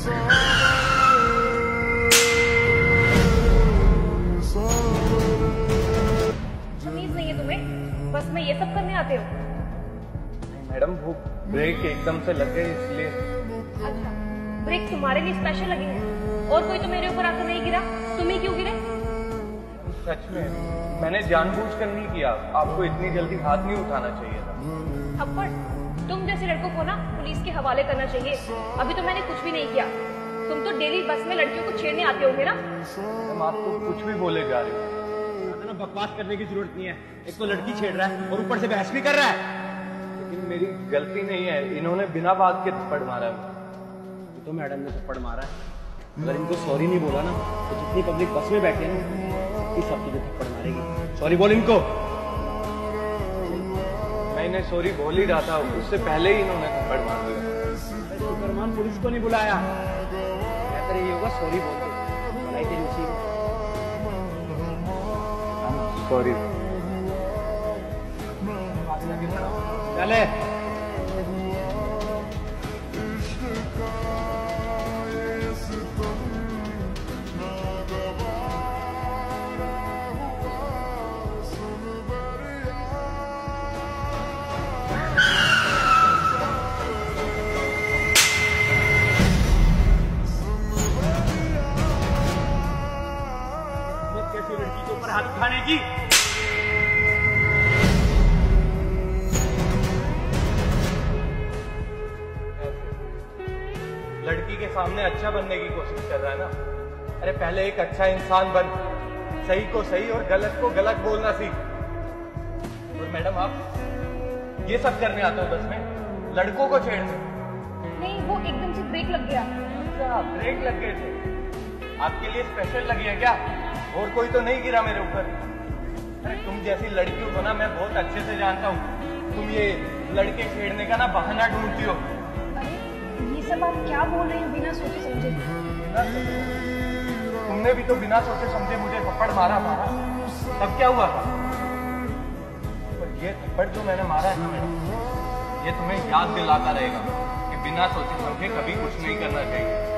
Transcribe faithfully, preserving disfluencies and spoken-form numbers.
तमीज नहीं है तुम्हें? बस में ये सब करने आते हो? मैडम वो ब्रेक एकदम से लग गए इसलिए। अच्छा, ब्रेक तुम्हारे लिए स्पेशल लगे हैं और कोई तो मेरे ऊपर आकर नहीं गिरा, तुम ही क्यों गिरे? सच में मैंने जानबूझकर नहीं किया, आपको इतनी जल्दी हाथ नहीं उठाना चाहिए था। थप्पड़? तुम जैसे लड़कों को ना पुलिस के हवाले करना चाहिए। अभी तो मैंने कुछ भी नहीं किया। तुम तो डेली बस में लड़कियों को छेड़ने आते होंगे ना? मैडम आप तो कुछ भी बोले जा रहे हो। बकवास करने की जरूरत नहीं है, एक तो लड़की छेड़ रहा है और ऊपर से बहस भी कर रहा है। लेकिन मेरी गलती नहीं है, इन्होंने बिना बात के थप्पड़ मारा है। तो मैडम ने थप्पड़ मारा है, अगर इनको सॉरी नहीं बोला ना तो जितनी पब्लिक बस में बैठे हैं ना सबकी सब तुझे थप्पड़ मारेगी। सॉरी बोल इनको। मैं इन्हें सॉरी बोल ही रहा था, उससे पहले ही इन्होंने थप्पड़ मार दिया। सुपरमान पुलिस को नहीं बुलाया, बेहतर ये होगा सॉरी बोल दो, भलाई तेरी उसी में। सॉरी। चले कैसी लड़की के ऊपर हाथ उठाने की? लड़की के सामने अच्छा बनने की कोशिश कर रहा है ना। अरे पहले एक अच्छा इंसान बन, सही को सही और गलत को गलत बोलना सीख। और मैडम आप ये सब करने आते हो बस में, लड़कों को छेड़ने? नहीं, वो एकदम से ब्रेक लग गया। अच्छा ब्रेक लग गए थे, आपके लिए स्पेशल लगी है क्या? और कोई तो नहीं गिरा मेरे ऊपर? अरे तुम जैसी लड़कियों को ना मैं बहुत अच्छे से जानता हूँ, तुम ये लड़के छेड़ने का ना बहाना ढूंढती हो। अरे ये सब आप क्या बोल रहे हैं बिना सोचे समझे? तुमने भी तो बिना सोचे समझे मुझे थप्पड़ मारा था, तब क्या हुआ था? पर ये थप्पड़ जो मैंने मारा है ना मैडम, ये तुम्हें याद दिलाता रहेगा कि बिना सोचे समझे कभी कुछ नहीं करना चाहिए।